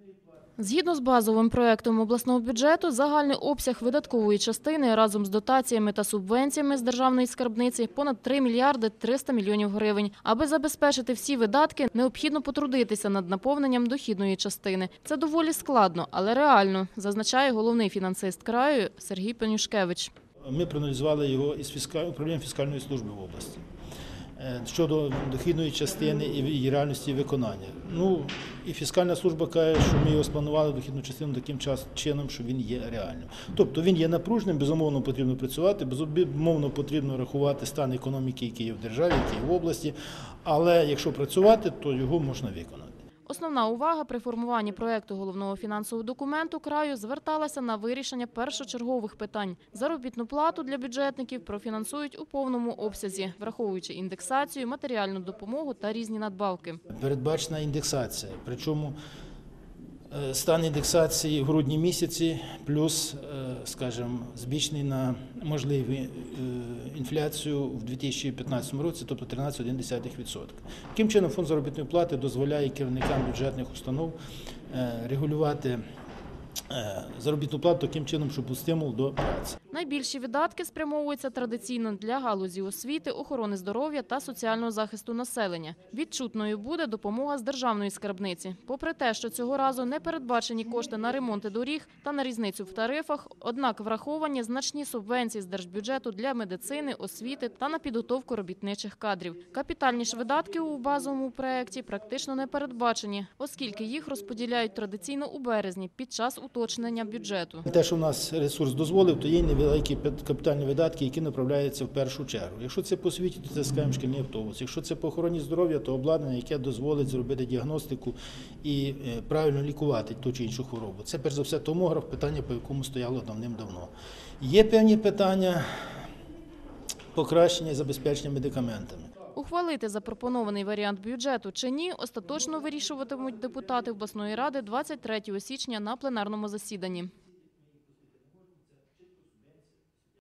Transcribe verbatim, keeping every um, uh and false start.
Згідно з базовим проектом обласного бюджету, загальний обсяг видаткової частини разом з дотаціями та субвенціями з державної скарбниці – понад три мільярди триста мільйонів гривень. Аби забезпечити всі видатки, необхідно потрудитися над наповненням дохідної частини. Це доволі складно, але реально, зазначає головний фінансист краю Сергій Пенюшкевич. Ми проаналізували його із фіскаль... управлінням фіскальної служби в області щодо дохідної частини і її реальності виконання. Ну, і фіскальна служба каже, що ми його спланували дохідну частину таким чином, що він є реальним. Тобто він є напруженим, безумовно потрібно працювати, безумовно потрібно рахувати стан економіки, який є в державі, який є в області, але якщо працювати, то його можна виконати. Основна увага при формуванні проєкту головного фінансового документу краю зверталася на вирішення першочергових питань. Заробітну плату для бюджетників профінансують у повному обсязі, враховуючи індексацію, матеріальну допомогу та різні надбавки. Передбачена індексація, причому стан індексації в грудні місяці плюс, скажімо, збільшений на можливу інфляцію в дві тисячі п'ятнадцятому році, тобто тринадцять цілих одна десята відсотка. Таким чином, фонд заробітної плати дозволяє керівникам бюджетних установ регулювати заробітну плату таким чином, щоб був стимул до праці. Найбільші видатки спрямовуються традиційно для галузі освіти, охорони здоров'я та соціального захисту населення. Відчутною буде допомога з державної скарбниці. Попри те, що цього разу не передбачені кошти на ремонти доріг та на різницю в тарифах, однак враховані значні субвенції з держбюджету для медицини, освіти та на підготовку робітничих кадрів. Капітальні ж видатки у базовому проєкті практично не передбачені, оскільки їх розподіляють традиційно у березні під час уточнення бюджету. Те, що в нас ресурс дозволив, то є невеликі капітальні видатки, які направляються в першу чергу. Якщо це по освіті, то це, скажімо, шкільний автобус. Якщо це по охороні здоров'я, то обладнання, яке дозволить зробити діагностику і правильно лікувати ту чи іншу хворобу. Це, перш за все, томограф, питання, по якому стояло давним-давно. Є певні питання покращення і забезпечення медикаментами. Ухвалити запропонований варіант бюджету чи ні, остаточно вирішуватимуть депутати обласної ради двадцять третього січня на пленарному засіданні.